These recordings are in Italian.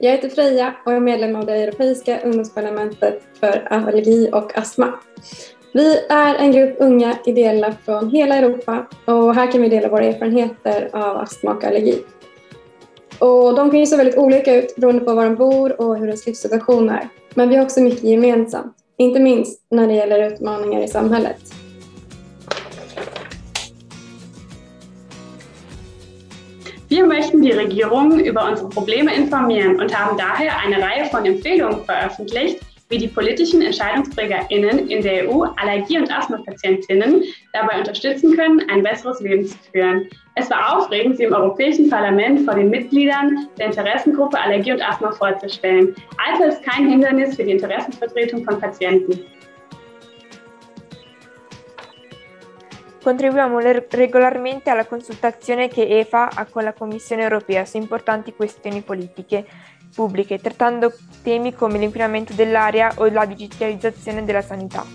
Jag heter Freja och är medlem av det Europeiska ungdomsparlamentet för allergi och astma. Vi är en grupp unga ideella från hela Europa och här kan vi dela våra erfarenheter av astma och allergi. Och de kan ju se väldigt olika ut beroende på var de bor och hur deras livssituation är. Men vi har också mycket gemensamt, inte minst när det gäller utmaningar i samhället. Wir möchten die Regierung über unsere Probleme informieren und haben daher eine Reihe von Empfehlungen veröffentlicht, wie die politischen EntscheidungsträgerInnen in der EU Allergie- und Asthmapatientinnen dabei unterstützen können, ein besseres Leben zu führen. Es war aufregend, sie im Europäischen Parlament vor den Mitgliedern der Interessengruppe Allergie und Asthma vorzustellen. Alter ist kein Hindernis für die Interessenvertretung von Patienten. Contribuiamo regolarmente alla consultazione che EFA ha con la Commissione europea su importanti questioni politiche pubbliche, trattando temi come l'inquinamento dell'aria o la digitalizzazione della sanità.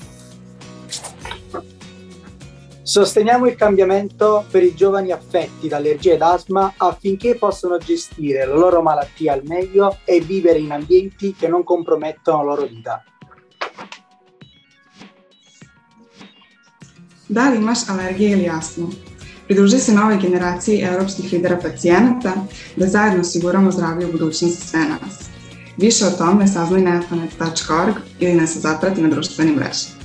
Sosteniamo il cambiamento per i giovani affetti da allergia ed asma affinché possano gestire la loro malattia al meglio e vivere in ambienti che non compromettono la loro vita. Da li imaš alergijo ili astmu? Pridruži se novoj generaciji evropskih lidera pacijenata, da zajedno osiguramo zdravlje u budućnosti sve nas. Više o tome saznaj na efanet.org ili nas zaprati na društvenim mrežama.